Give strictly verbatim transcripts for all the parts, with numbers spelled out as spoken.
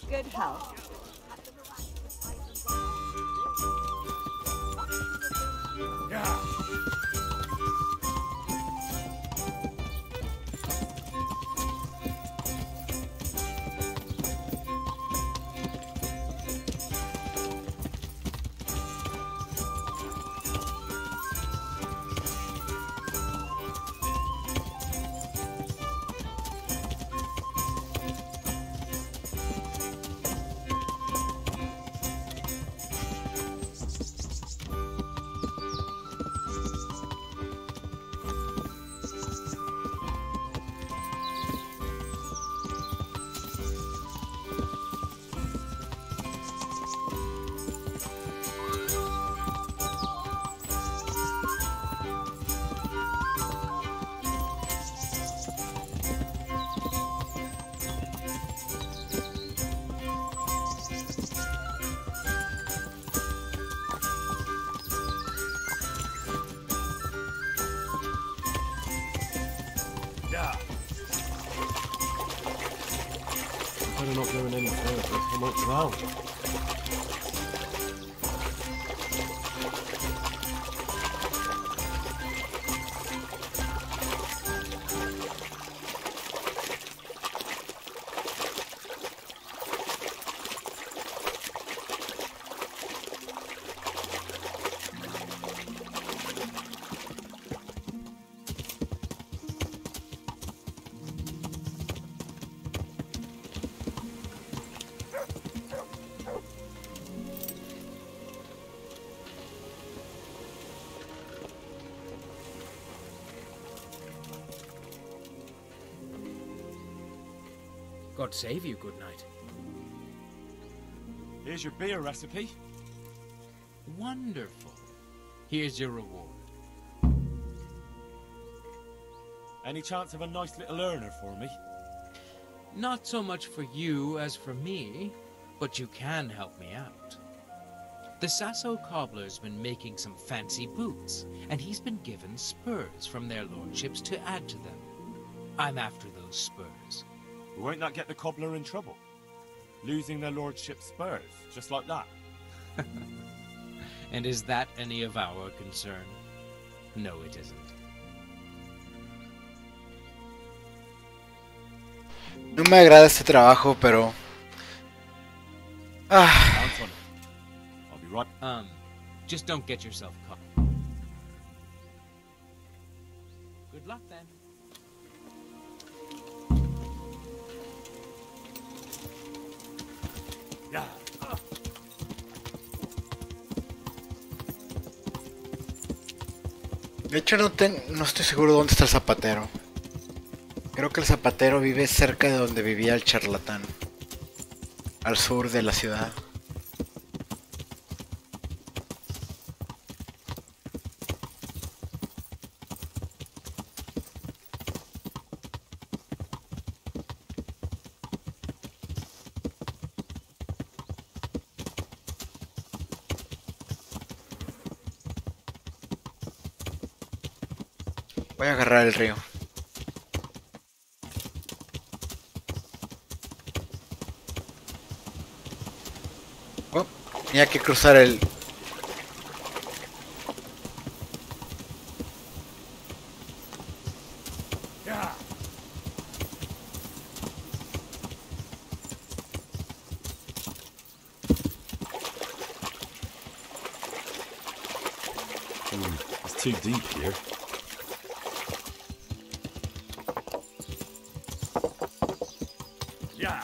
good health. Yeah. Better not going any further. I might drown. God save you, good night. Here's your beer recipe. Wonderful. Here's your reward. Any chance of a nice little earner for me? Not so much for you as for me, but you can help me out. The Sasso cobbler's been making some fancy boots, and he's been given spurs from their lordships to add to them. I'm after those spurs. Won't that get the cobbler in trouble? Losing their lordship's spurs, just like that. And is that any of our concern? No, it isn't. No me agrada este trabajo, pero... Ah. Sounds funny. I'll be right. Um, just don't get yourself caught. Good luck then. Yeah. De hecho no, ten, no estoy seguro dónde está el zapatero. Creo que el zapatero vive cerca de donde vivía el charlatán. Al sur de la ciudad. Voy a agarrar el río. Oh, tenía que cruzar el... Yeah. Mm, it's too deep here. Yeah.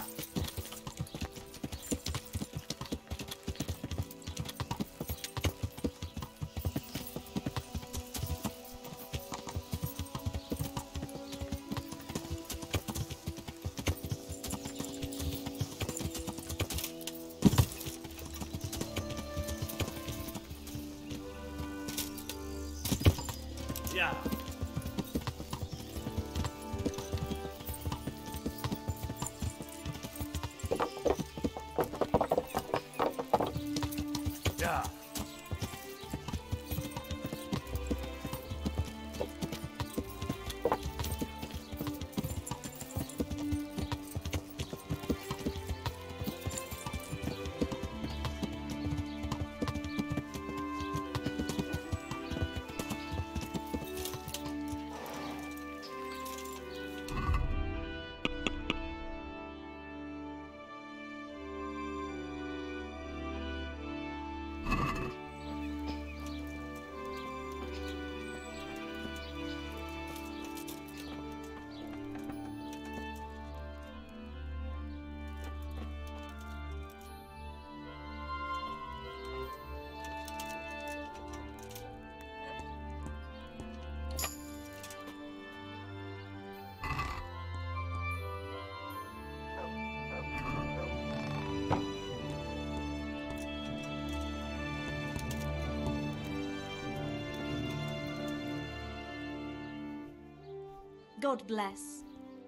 God bless.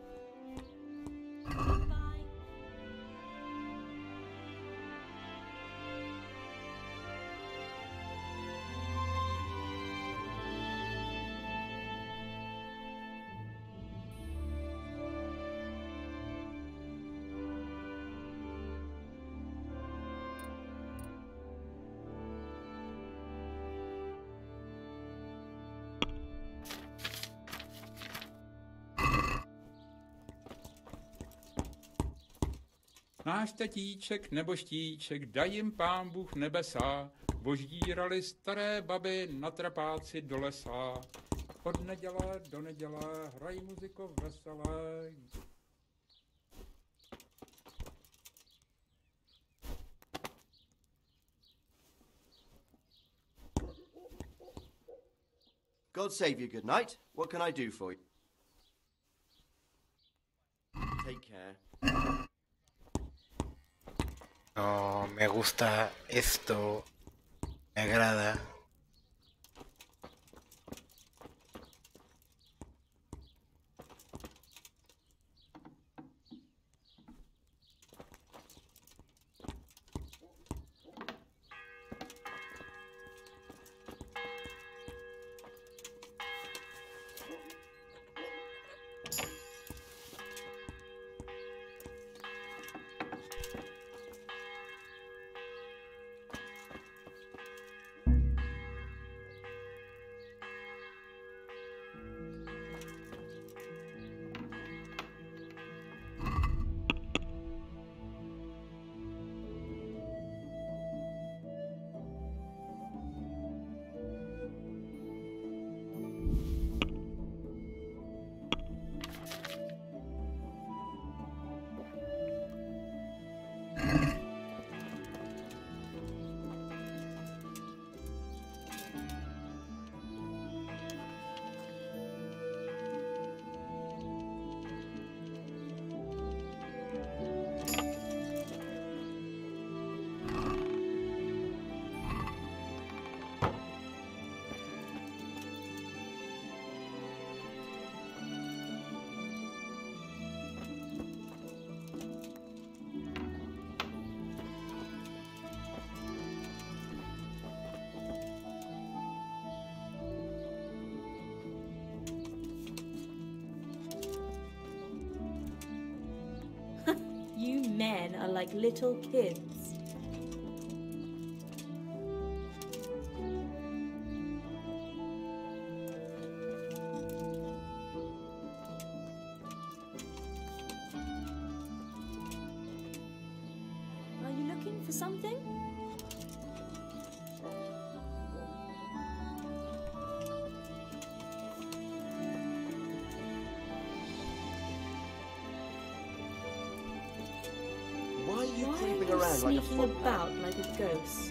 Náš tatíček nebo štíček, daj jim pán Bůh nebesa, voždírali staré baby na trapáci do lesa. Od neděle do neděle hraj muziko veselé. God save you, good night. What can I do for you? Take care. No, me gusta esto. Me agrada. You men are like little kids. Are you looking for something? Why are you Why creeping are you around like a sneaking footman? about like a ghost?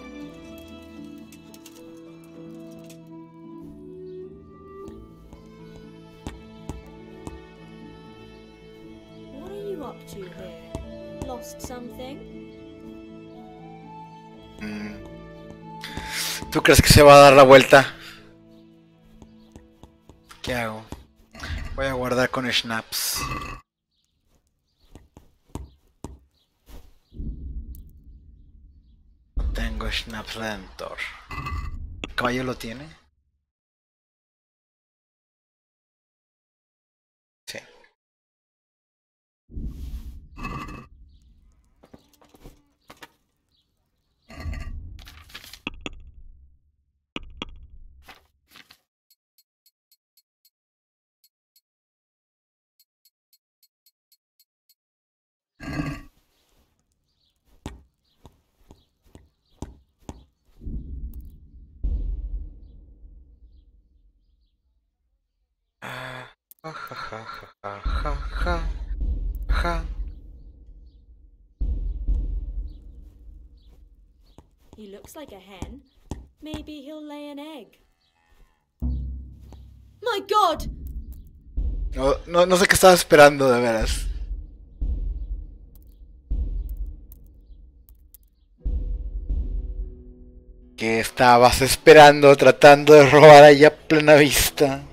What are you up to here? Lost something? Mm. ¿Tú crees que se va a dar la vuelta? ¿Qué hago? Voy a guardar con Schnapps. Tengo Schnapps Redentor. ¿El caballo lo tiene? Sí. Ja, ja, ja, ja, ja, ja, ja. He looks like a hen. Maybe he'll lay an egg. My God! No, no, no sé qué estaba esperando, de veras. ¿Qué estabas esperando tratando de robar allá a plena vista?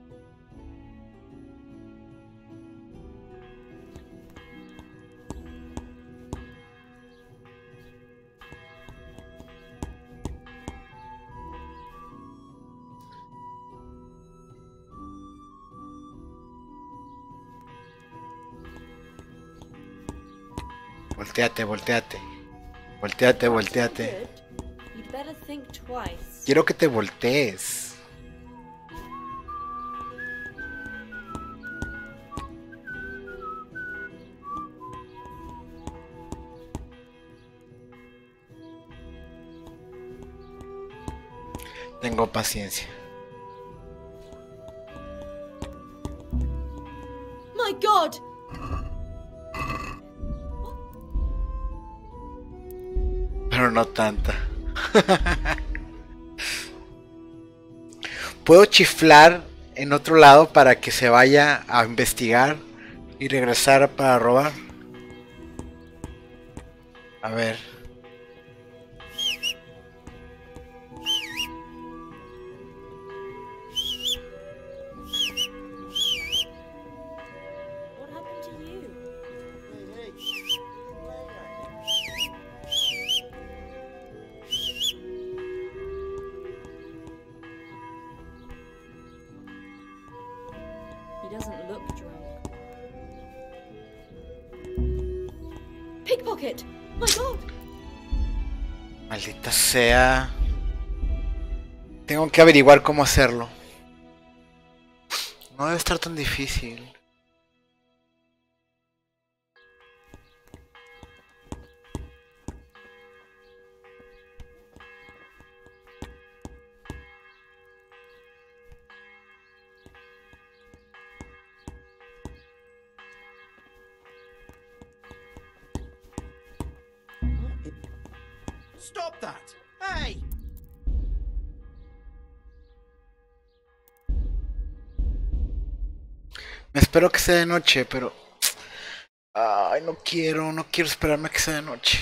Volteate, volteate. Volteate, volteate. Good. You'd better think twice. Quiero que te voltees. Tengo paciencia. My God! Pero no tanta. ¿Puedo chiflar en otro lado para que se vaya a investigar y regresar para robar? A ver. What happened to you? Hey, He doesn't look drunk. Pickpocket! My God! Maldita sea. Tengo que averiguar cómo hacerlo. No debe estar tan difícil. Stop that! Hey! Me espero que sea de noche, pero... Ay, no quiero, no quiero esperarme a que sea de noche.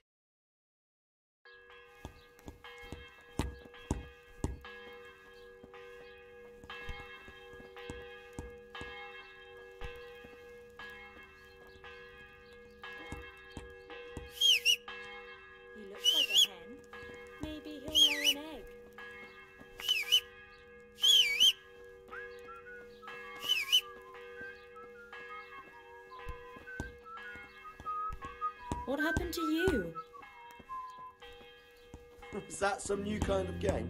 He looks like a hen. Maybe he'll lay an egg. What happened to you? Is that some new kind of game?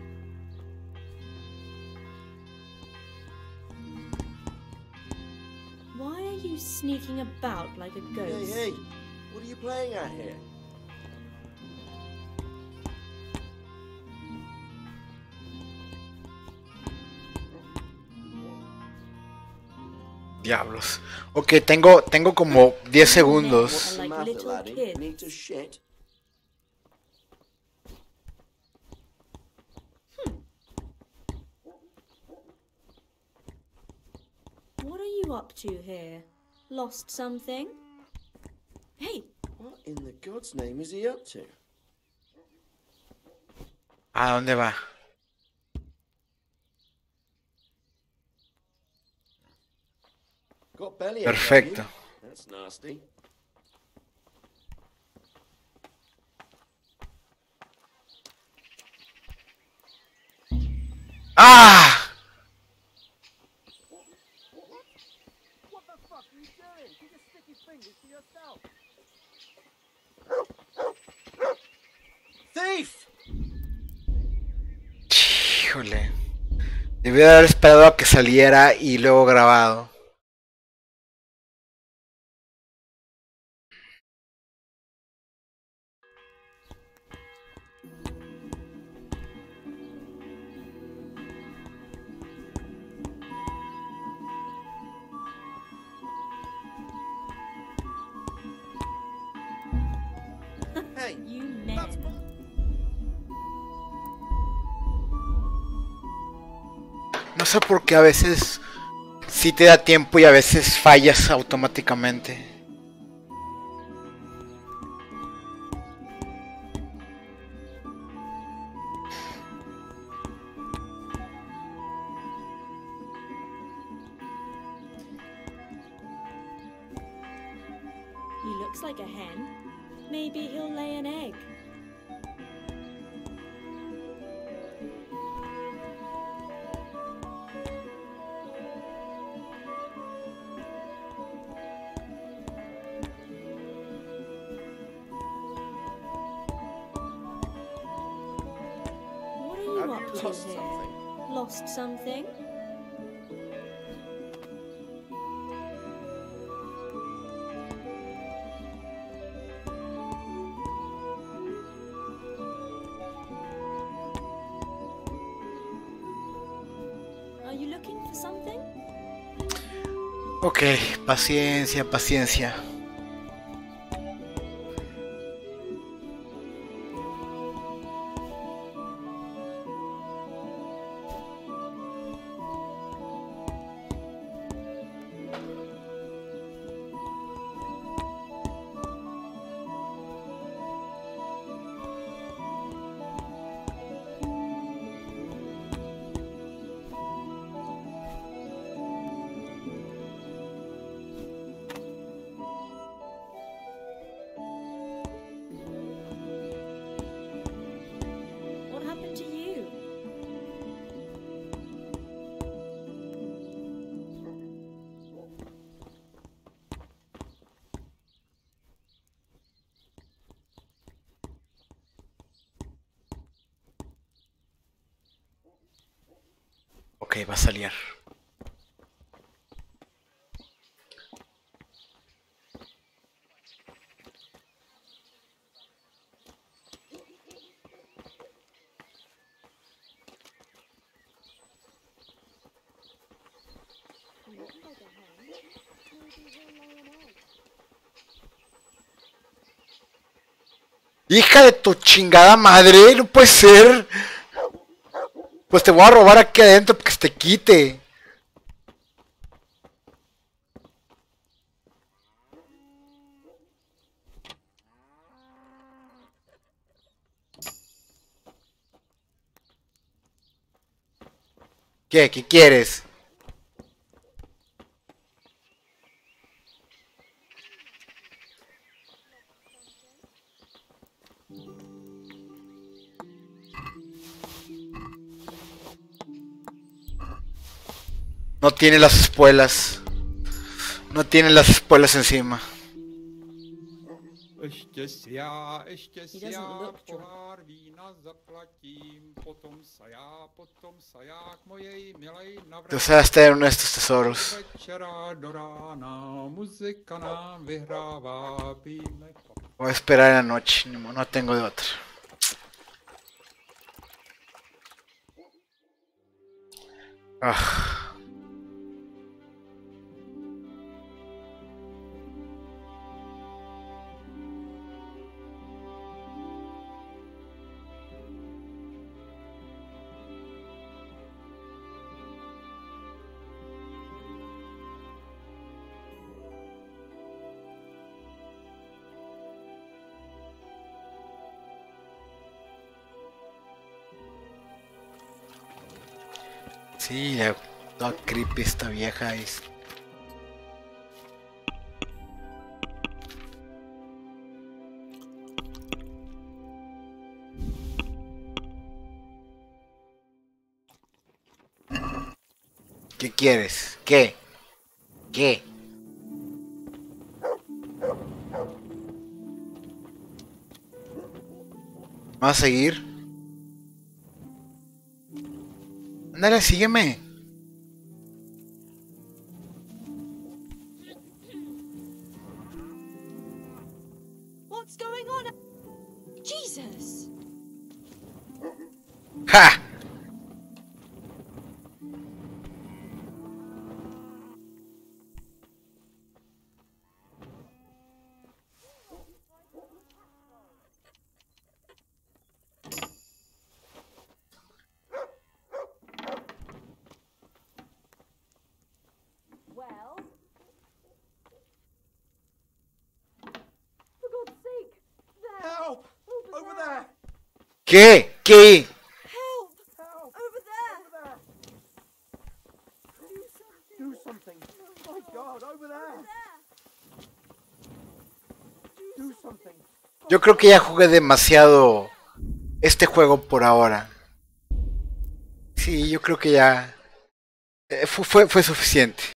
Why are you sneaking about like a Hey, ghost? hey! What are you playing at here? Diablos. Ok, tengo, tengo como diez segundos. What's the Like matter, little laddie? kids. Need to shit? What are you up to here? Lost something? Hey, What in the God's name is he up to? ¿A dónde va? Got belly ache, Perfecto. have you? That's nasty. ¡Ah! Thief! Híjole. Debí de haber esperado a que saliera y luego grabado. Hey, You men. that's No sé por qué a veces sí te da tiempo y a veces fallas automáticamente. He looks like a hen. Maybe he'll lay an egg. What are you Have up you to lost here? something? Lost something? Are you looking for something? Ok, paciencia, paciencia. What happened to you? Ok, va a salir. Hija de tu chingada madre, no puede ser. Pues te voy a robar aquí adentro porque se te quite. ¿Qué? ¿Qué quieres? No tiene las espuelas. No tiene las espuelas encima. Ještě si já, ještě He si doesn't já, look drunk. pohár vína zaplatím, potom se já, potom se já k mojej milej Tú sabes tener uno de estos navrátím. tesoros. Večera do rána, muzika nám vyhrává, pijme kafe. Voy a esperar en la noche, ni mo- no tengo de otra. Ah. Sí, la, toda creepy esta vieja es. ¿Qué quieres? ¿Qué? ¿Qué? ¿Vas a seguir? Ándale, sígueme. What's going on? Jesus! ¡Ja! ¿Qué? ¿Qué? Over there! Do something. My God, over there. Do something. Yo creo que ya jugué demasiado este juego por ahora. Sí, yo creo que ya eh, fue, fue, fue suficiente.